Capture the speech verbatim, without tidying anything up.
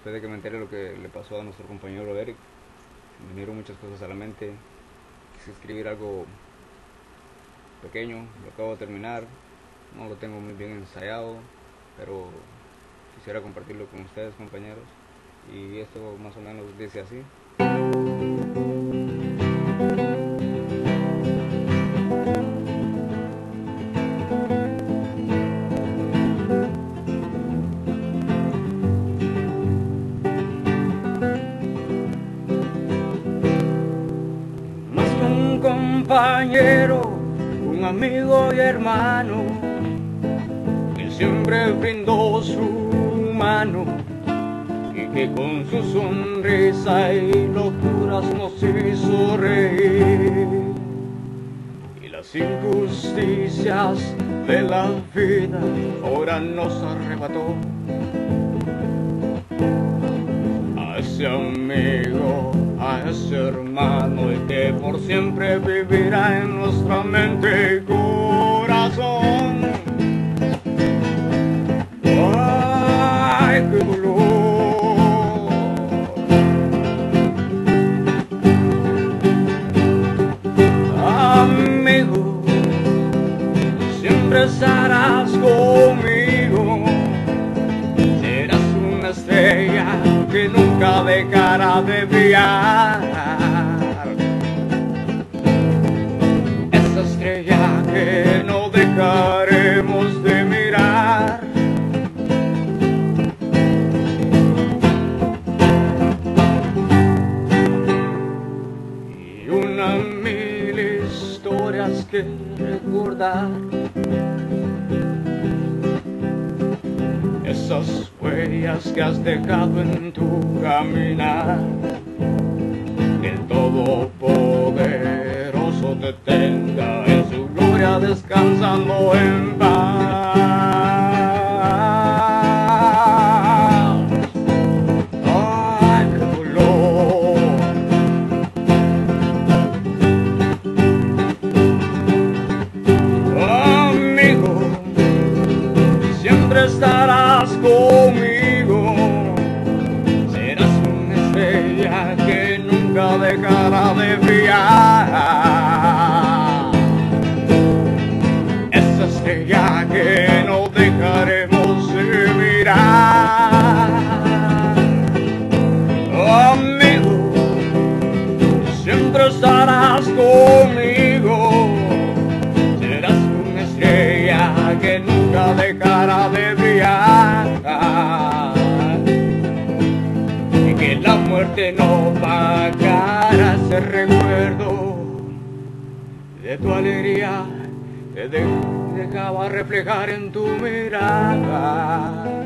después de que me enteré lo que le pasó a nuestro compañero Eric, me vinieron muchas cosas a la mente. Quise escribir algo pequeño, lo acabo de terminar, no lo tengo muy bien ensayado, pero quisiera compartirlo con ustedes, compañeros, y esto más o menos dice así. Más que un compañero, un amigo y hermano, que siempre brindó su mano y que con su sonrisa y locuras nos hizo reír. Y las injusticias de la vida ahora nos arrebató a ese amigo, a ese hermano, y que por siempre vivirá en nuestra mente y corazón. ¡Ay, qué dolor! Amigo, siempre estarás conmigo, serás una estrella que nunca dejará de brillar, esa estrella que no dejaremos de mirar. Y una mil historias que recordar, esas huellas que has dejado en tu caminar. Que el Todopoderoso te tenga en su gloria descansando en paz. Ay, qué dolor. Amigo, siempre estarás conmigo, serás una estrella que nunca dejará de brillar, esa estrella que no dejaremos de mirar. Amigo, siempre estarás conmigo, serás una estrella que nunca dejará de brillar, y que la muerte no pagará ese recuerdo de tu alegría que dejaba reflejar en tu mirada.